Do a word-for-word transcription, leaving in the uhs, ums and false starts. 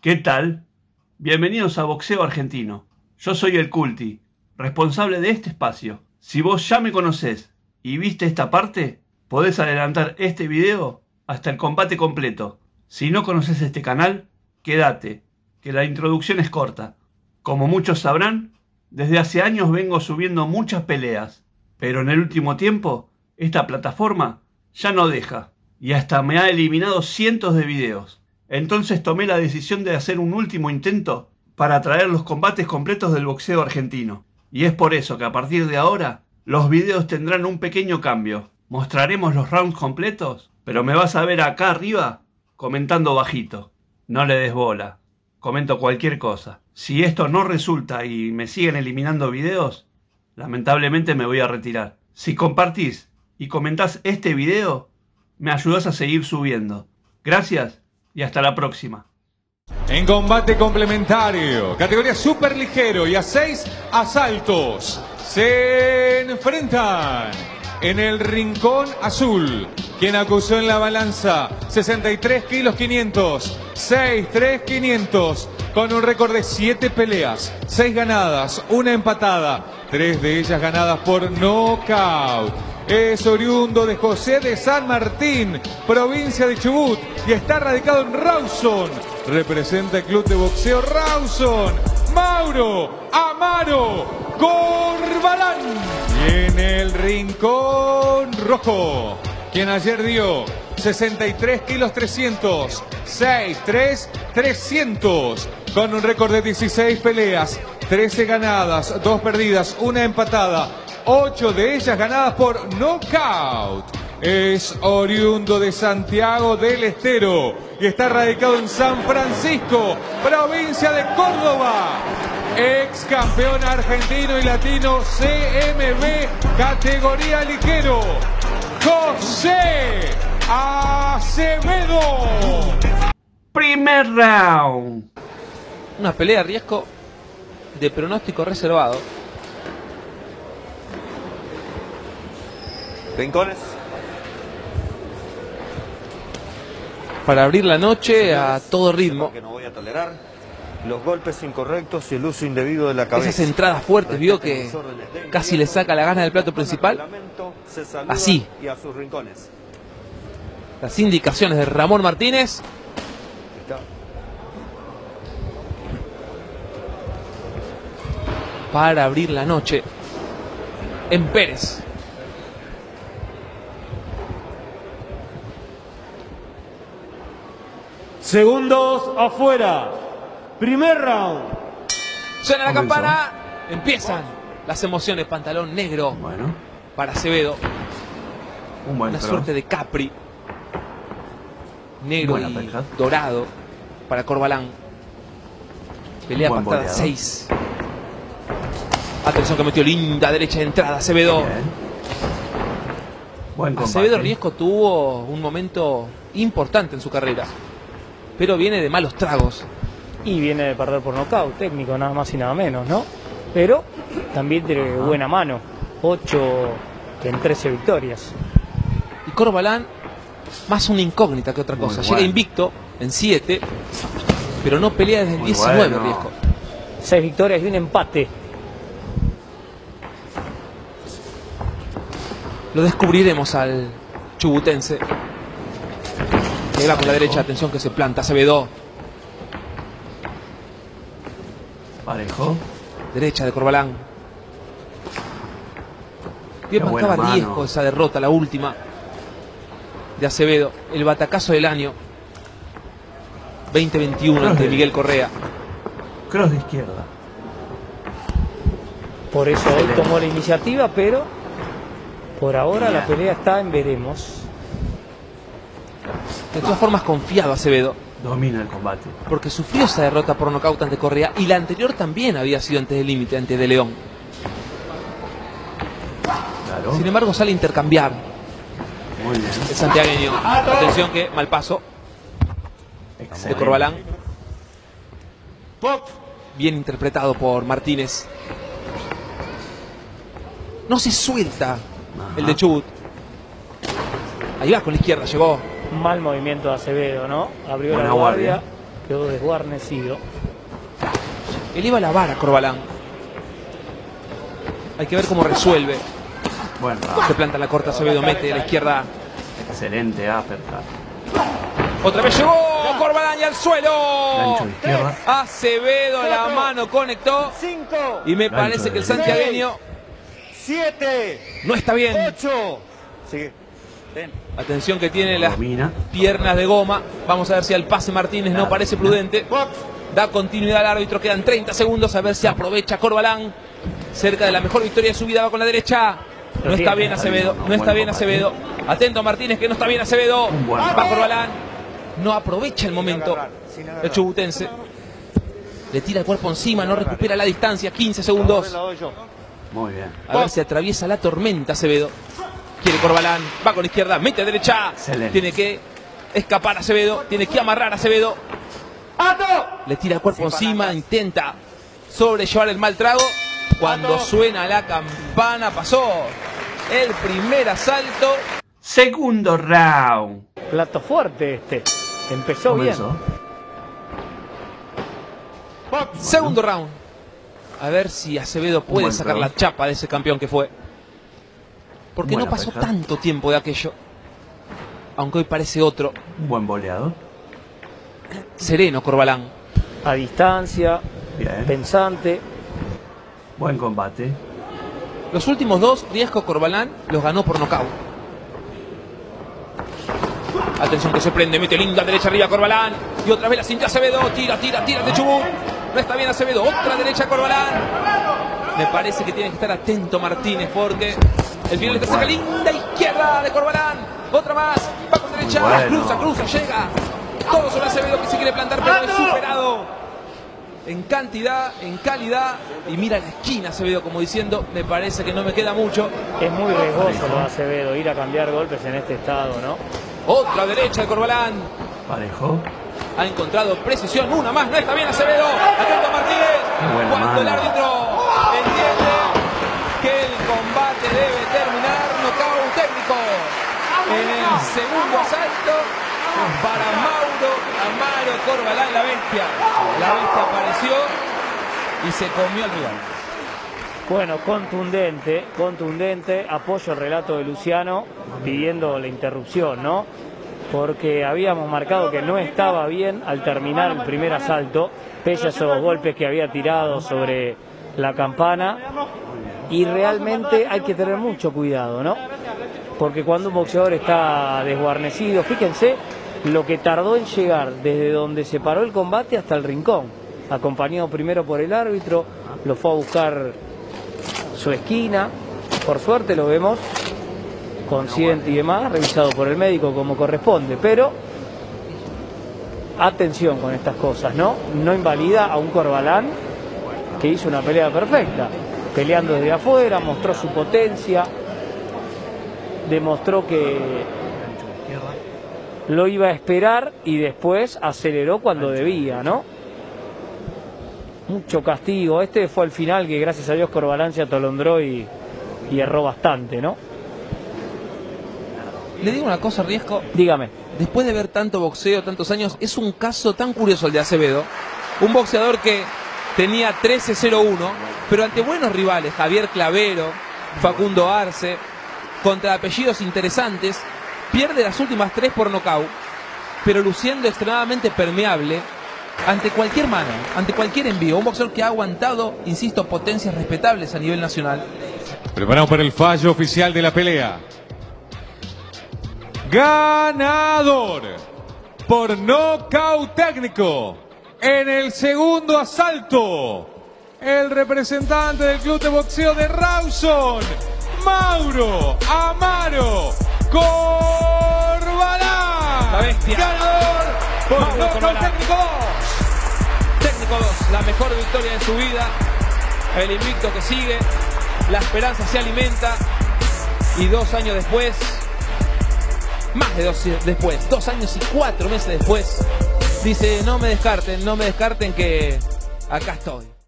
¿Qué tal? Bienvenidos a Boxeo Argentino. Yo soy el Culti, responsable de este espacio. Si vos ya me conocés y viste esta parte, podés adelantar este video hasta el combate completo. Si no conoces este canal, quédate, que la introducción es corta. Como muchos sabrán, desde hace años vengo subiendo muchas peleas, pero en el último tiempo, esta plataforma ya no deja, y hasta me ha eliminado cientos de videos. Entonces tomé la decisión de hacer un último intento para traer los combates completos del boxeo argentino. Y es por eso que a partir de ahora, los videos tendrán un pequeño cambio. Mostraremos los rounds completos, pero me vas a ver acá arriba comentando bajito. No le des bola, comento cualquier cosa. Si esto no resulta y me siguen eliminando videos, lamentablemente me voy a retirar. Si compartís y comentás este video, me ayudás a seguir subiendo. Gracias y hasta la próxima. En combate complementario, categoría super ligero y a seis asaltos, se enfrentan en el rincón azul, quien acusó en la balanza sesenta y tres kilos quinientos, seis tres quinientos, con un récord de siete peleas, seis ganadas, una empatada, tres de ellas ganadas por nocaut. Es oriundo de José de San Martín, provincia de Chubut, y está radicado en Rawson. Representa el club de boxeo Rawson, Mauro Amaro Corbalán. Y en el rincón rojo, quien ayer dio sesenta y tres kilos trescientos, seis tres trescientos, con un récord de dieciséis peleas, trece ganadas, dos perdidas, una empatada, ocho de ellas ganadas por nocaut. Es oriundo de Santiago del Estero y está radicado en San Francisco, provincia de Córdoba. Ex campeón argentino y latino C M B, categoría ligero, José Acevedo. Primer round. Una pelea a riesgo de pronóstico reservado. Rincones. Para abrir la noche a todo ritmo. Que no voy a tolerar los golpes incorrectos y el uso indebido de la cabeza. Esas entradas fuertes, vio que casi le saca la gana del plato principal. Así. Y a sus rincones. Las indicaciones de Ramón Martínez. Para abrir la noche en Pérez. Segundos afuera. Primer round. Suena la campana. Empiezan las emociones. Pantalón negro. Bueno. Para Acevedo. Un buen Una cross. suerte de Capri. Negro Buena y pelea. dorado para Corbalán. Pelea Buen pactada boleado. seis. Atención que metió linda derecha de entrada Acevedo. Bien. Buen combate. Acevedo Riesco tuvo un momento importante en su carrera, pero viene de malos tragos. Y viene de perder por nocaut técnico, nada más y nada menos, ¿no? Pero también de buena mano. ocho en trece victorias. Y Corbalán, más una incógnita que otra cosa. Muy Llega bueno. invicto en siete, pero no pelea desde el Muy diecinueve, bueno. Riesco. seis victorias y un empate. Lo descubriremos al chubutense. Le va con la derecha, atención que se planta Acevedo. Parejo. Derecha de Corbalán. Bien Qué buena marcaba mano. riesgo esa derrota, la última de Acevedo. El batacazo del año veinte veintiuno ante Miguel Correa. Cross de izquierda. Por eso hoy tomó la iniciativa, pero por ahora la pelea está en veremos. De todas formas confiado Acevedo, Domina el combate. porque sufrió esa derrota por nocaut ante Correa y la anterior también había sido antes del límite, ante De León. Claro. Sin embargo sale a intercambiar Muy bien. el santiagueño. Atención que mal paso de Excelente. Corbalán. Bien interpretado por Martínez. No se suelta Ajá. el de Chubut. Ahí va con la izquierda, llegó. Mal movimiento de Acevedo, ¿no? Abrió Buena la guardia. guardia. quedó desguarnecido. Eleva la vara Corbalán. Hay que ver cómo resuelve. Bueno, Se planta la corta Acevedo, mete a la izquierda. excelente uppercut. Otra vez llegó Corbalán y al suelo. Gancho de izquierda. Acevedo la mano conectó. cinco, Y me Gancho parece que el de santiagueño siete, no está bien. ocho. Sigue. Ven. Atención que tiene las Domina. piernas de goma. Vamos a ver si al pase Martínez no parece prudente. Da continuidad al árbitro. Quedan treinta segundos. A ver si aprovecha Corbalán. Cerca de la mejor victoria de su vida. Va con la derecha. No está bien Acevedo. No está bien Acevedo. Atento a Martínez que no está bien Acevedo. Un buen Va pase. Corbalán. No aprovecha el momento. Sin agarrar. El chubutense. Le tira el cuerpo encima. No recupera la distancia. quince La segundos. doy yo. Muy bien. A ver si atraviesa la tormenta Acevedo. Quiere Corbalán. Va con izquierda. Mete a derecha. Excelente. Tiene que escapar Acevedo. Tiene que amarrar a Acevedo. Le tira el cuerpo encima. Intenta sobrellevar el mal trago. Cuando suena la campana pasó el primer asalto. Segundo round. Plato fuerte este. Empezó bien. Comenzó. Segundo round. A ver si Acevedo puede buen sacar round. la chapa de ese campeón que fue. Porque Buena no pasó pareja. tanto tiempo de aquello. Aunque hoy parece otro. Un buen boleado. Sereno Corbalán. A distancia, Bien. pensante. Buen combate. Los últimos dos, Riesco Corbalán, los ganó por nocaut. Atención que se prende, mete linda derecha arriba Corbalán. Y otra vez la cinta Acevedo. Tira, tira, tira de Chubut. No está bien Acevedo. Otra derecha Corbalán. Me parece que tiene que estar atento Martínez porque el final está cerca. Linda izquierda de Corbalán. Otra más. Va con derecha. Muy bueno. Cruza, cruza, llega. Todo sobre Acevedo que se quiere plantar, pero es superado. En cantidad, en calidad. Y mira la esquina Acevedo como diciendo, me parece que no me queda mucho. Es muy riesgoso lo de Acevedo, ir a cambiar golpes en este estado, ¿no? Otra derecha de Corbalán. Parejo. Ha encontrado precisión. Una más. No está bien Acevedo. Atento a Martínez. Qué buena Cuando el mano. árbitro entiende que el combate debe terminar. Nocaut técnico. En el segundo asalto para Mauro Amaro Corbalán, la bestia. La bestia apareció y se comió al rival. Bueno, contundente, contundente. Apoyo el relato de Luciano pidiendo la interrupción, ¿no? Porque habíamos marcado que no estaba bien al terminar el primer asalto, pese a esos golpes que había tirado sobre la campana. Y realmente hay que tener mucho cuidado, ¿no? Porque cuando un boxeador está desguarnecido, fíjense lo que tardó en llegar desde donde se paró el combate hasta el rincón, acompañado primero por el árbitro, lo fue a buscar su esquina, por suerte lo vemos consciente y demás, revisado por el médico como corresponde, pero atención con estas cosas, ¿no? No invalida a un Corbalán que hizo una pelea perfecta, peleando desde afuera, mostró su potencia, demostró que lo iba a esperar y después aceleró cuando debía, ¿no? Mucho castigo. Este fue el final que gracias a Dios Corbalán se atolondró y, y erró bastante, ¿no? Le digo una cosa, Riesco. Dígame. Después de ver tanto boxeo, tantos años, es un caso tan curioso el de Acevedo. Un boxeador que tenía trece cero uno, pero ante buenos rivales, Javier Clavero, Facundo Arce, contra apellidos interesantes, pierde las últimas tres por nocaut, pero luciendo extremadamente permeable ante cualquier mano, ante cualquier envío. Un boxeador que ha aguantado, insisto, potencias respetables a nivel nacional. Preparamos para el fallo oficial de la pelea. Ganador por nocaut técnico en el segundo asalto, el representante del club de boxeo de Rawson, Mauro Amaro Corbalán. La bestia. Ganador por Mauro nocaut Corbalán. técnico dos. Técnico dos, la mejor victoria de su vida. El invicto que sigue, la esperanza se alimenta y dos años después, más de dos después, dos años y cuatro meses después, dice no me descarten, no me descarten que acá estoy.